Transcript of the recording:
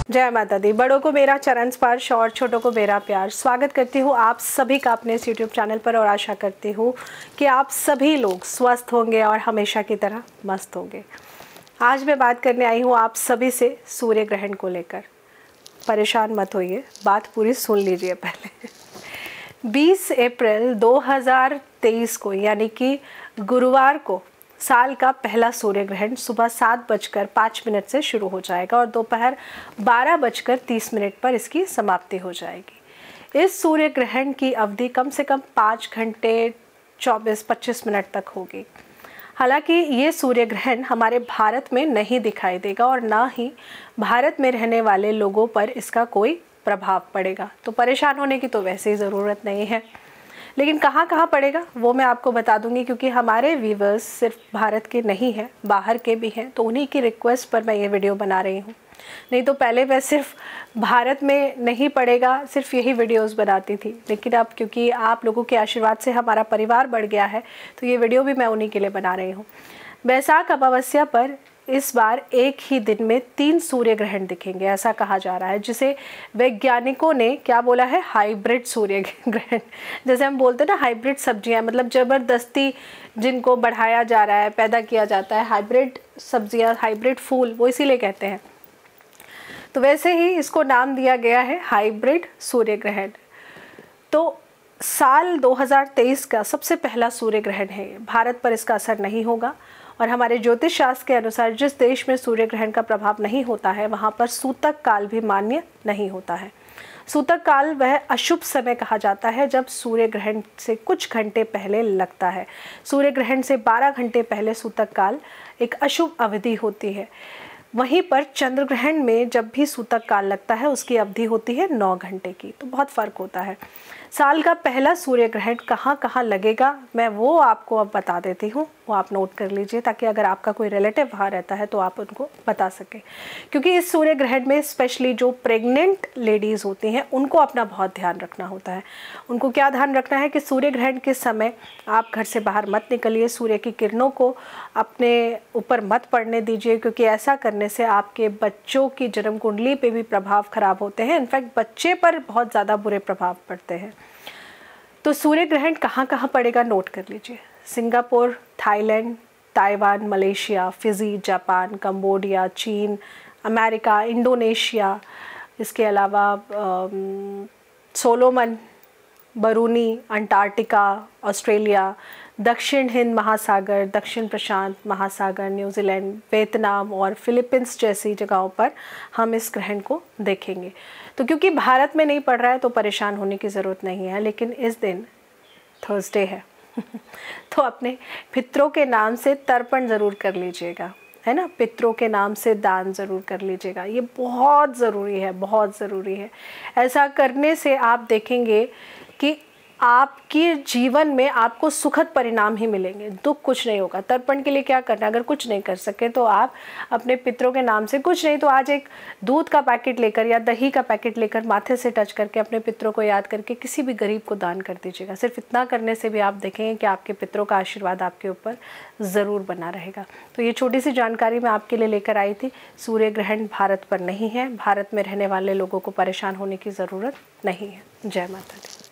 जय माता दी। बड़ों को मेरा चरण स्पर्श और छोटों को मेरा प्यार। स्वागत करती हूँ आप सभी का अपने इस YouTube चैनल पर और आशा करती हूँ कि आप सभी लोग स्वस्थ होंगे और हमेशा की तरह मस्त होंगे। आज मैं बात करने आई हूँ आप सभी से सूर्य ग्रहण को लेकर। परेशान मत होइए, बात पूरी सुन लीजिए पहले। 20 अप्रैल 2023 को यानी कि गुरुवार को साल का पहला सूर्य ग्रहण सुबह 7:05 से शुरू हो जाएगा और दोपहर 12:30 पर इसकी समाप्ति हो जाएगी। इस सूर्य ग्रहण की अवधि कम से कम 5 घंटे 24-25 मिनट तक होगी। हालांकि ये सूर्य ग्रहण हमारे भारत में नहीं दिखाई देगा और ना ही भारत में रहने वाले लोगों पर इसका कोई प्रभाव पड़ेगा, तो परेशान होने की तो वैसे ही ज़रूरत नहीं है। लेकिन कहाँ कहाँ पड़ेगा वो मैं आपको बता दूंगी, क्योंकि हमारे व्यूवर्स सिर्फ भारत के नहीं हैं, बाहर के भी हैं, तो उन्हीं की रिक्वेस्ट पर मैं ये वीडियो बना रही हूँ। नहीं तो पहले मैं सिर्फ भारत में नहीं पड़ेगा सिर्फ यही वीडियोस बनाती थी, लेकिन अब क्योंकि आप लोगों के आशीर्वाद से हमारा परिवार बढ़ गया है तो ये वीडियो भी मैं उन्हीं के लिए बना रही हूँ। बैसाख अमावस्या पर इस बार एक ही दिन में 3 सूर्य ग्रहण दिखेंगे, ऐसा कहा जा रहा है, जिसे वैज्ञानिकों ने क्या बोला है, हाइब्रिड सूर्य ग्रहण। जैसे हम बोलते हैं ना हाइब्रिड सब्जियां, मतलब ज़बरदस्ती जिनको बढ़ाया जा रहा है, पैदा किया जाता है, हाइब्रिड सब्जियां, हाइब्रिड फूल, वो इसीलिए कहते हैं। तो वैसे ही इसको नाम दिया गया है हाइब्रिड सूर्य ग्रहण। तो साल 2023 का सबसे पहला सूर्य ग्रहण है। भारत पर इसका असर नहीं होगा और हमारे ज्योतिष शास्त्र के अनुसार जिस देश में सूर्य ग्रहण का प्रभाव नहीं होता है वहाँ पर सूतक काल भी मान्य नहीं होता है। सूतक काल वह अशुभ समय कहा जाता है जब सूर्य ग्रहण से कुछ घंटे पहले लगता है। सूर्य ग्रहण से 12 घंटे पहले सूतक काल एक अशुभ अवधि होती है। वहीं पर चंद्र ग्रहण में जब भी सूतक काल लगता है उसकी अवधि होती है 9 घंटे की, तो बहुत फ़र्क होता है। साल का पहला सूर्य ग्रहण कहाँ कहाँ लगेगा मैं वो आपको अब बता देती हूँ, वो आप नोट कर लीजिए ताकि अगर आपका कोई रिलेटिव वहाँ रहता है तो आप उनको बता सकें। क्योंकि इस सूर्य ग्रहण में स्पेशली जो प्रेग्नेंट लेडीज़ होती हैं उनको अपना बहुत ध्यान रखना होता है। उनको क्या ध्यान रखना है कि सूर्य ग्रहण के समय आप घर से बाहर मत निकलिए, सूर्य की किरणों को अपने ऊपर मत पड़ने दीजिए, क्योंकि ऐसा करने से आपके बच्चों की जन्म कुंडली पे भी प्रभाव खराब होते हैं। इनफैक्ट बच्चे पर बहुत ज़्यादा बुरे प्रभाव पड़ते हैं। तो सूर्य ग्रहण कहाँ कहाँ पड़ेगा नोट कर लीजिए। Singapore, Thailand, Taiwan, Malaysia, Fiji, Japan, Cambodia, चीन, अमेरिका, इंडोनेशिया, इसके अलावा सोलोमन, बरूनी, अंटार्कटिका, ऑस्ट्रेलिया, दक्षिण हिंद महासागर, दक्षिण प्रशांत महासागर, न्यूजीलैंड, वियतनाम और फिलीपींस जैसी जगहों पर हम इस ग्रहण को देखेंगे। तो क्योंकि भारत में नहीं पड़ रहा है तो परेशान होने की ज़रूरत नहीं है। लेकिन इस दिन थर्सडे है तो अपने पितरों के नाम से तर्पण ज़रूर कर लीजिएगा, है ना। पितरों के नाम से दान ज़रूर कर लीजिएगा, ये बहुत ज़रूरी है, बहुत ज़रूरी है। ऐसा करने से आप देखेंगे कि आपके जीवन में आपको सुखद परिणाम ही मिलेंगे, दुख कुछ नहीं होगा। तर्पण के लिए क्या करना है, अगर कुछ नहीं कर सके तो आप अपने पितरों के नाम से कुछ नहीं तो आज एक दूध का पैकेट लेकर या दही का पैकेट लेकर माथे से टच करके अपने पितरों को याद करके किसी भी गरीब को दान कर दीजिएगा। सिर्फ इतना करने से भी आप देखेंगे कि आपके पितरों का आशीर्वाद आपके ऊपर ज़रूर बना रहेगा। तो ये छोटी सी जानकारी मैं आपके लिए लेकर आई थी। सूर्य ग्रहण भारत पर नहीं है, भारत में रहने वाले लोगों को परेशान होने की ज़रूरत नहीं है। जय माता दी।